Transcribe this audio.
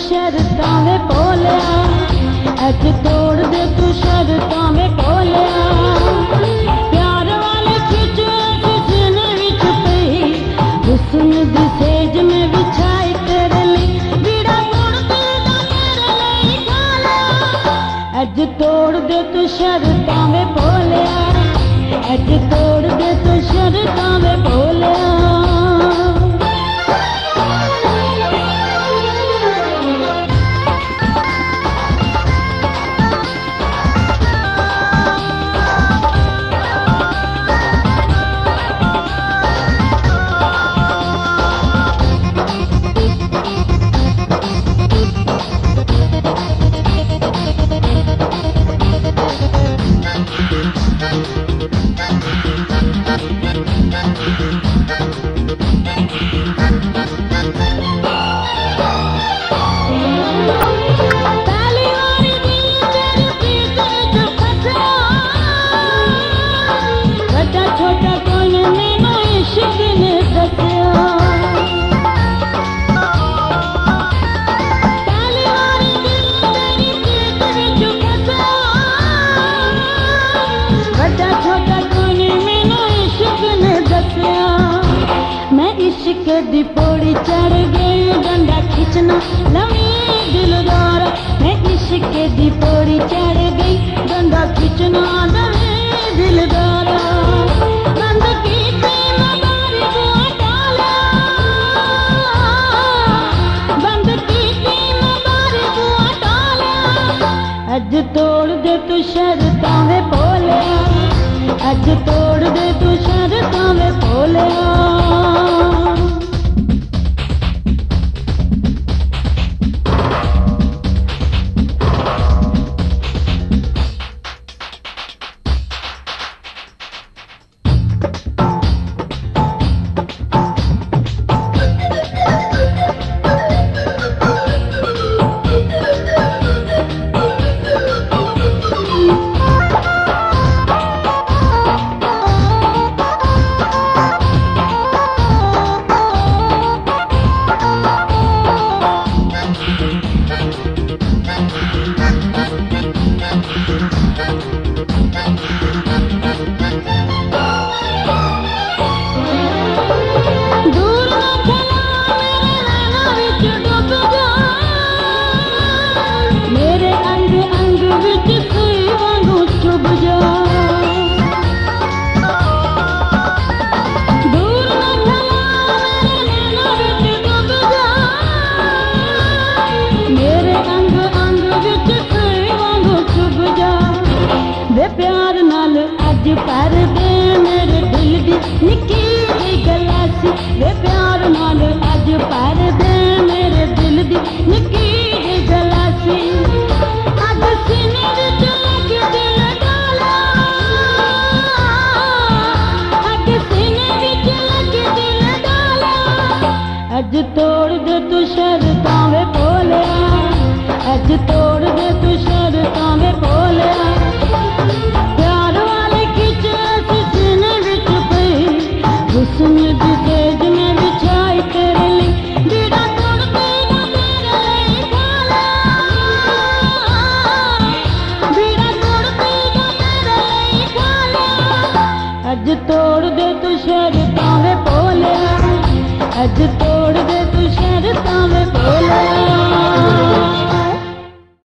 शर्तां वे भोलिया, अज तोड़ दे तू शर्तां वे भोलिया। प्यार वाले खिच सीने विच पई, हुस्न दी सेज में बिछाई तेरे लिए, बीड़ा तोड़ दे दा मेरे लिए खाला। अज तोड़ दे तू शर्तां वे भोलिया, अज तोड़ दे तू शर्तां वे भोलिया। इश्क दी पौड़ी चढ़ गई, डंडा खिंचना लवी दिलदारा। मैं इश्क दी पौड़ी चढ़ गई, डंडा खिंचना लवी दिलदारा। बंद की बारी बुआ डाला, बंद की बारी बुआ डाला। अज तोड़ दे तू शर्तां वे भोलिया, अज तोड़ दे तू शर्तां वे भोलिया। प्यार नाल अज भर दे मेरे दिल दी निक्की जी गलासी, वे प्यार नाल अज भर दे मेरे दिल दी निक्की जी गलासी। अज सीने विच लग दिल डाला, अज सीने विच लग दिल डाला। अज तोड़ दे तू शर्तां वे भोलिया, अज तोड़ दे तू शर्तां वे भोलिया। प्यार वाले खिच सीने विच पई, हुस्न दी सेज में बिछाई तेरे लिए, बीड़ा तोड़ दे दा मेरे लिए खाला। बीड़ा तोड़ दे दा मेरे लिए खाला। अज तोड़ दे तू शर्तां वे भोलिया, अज तोड़ दे तू शर्तां वे भोलिया।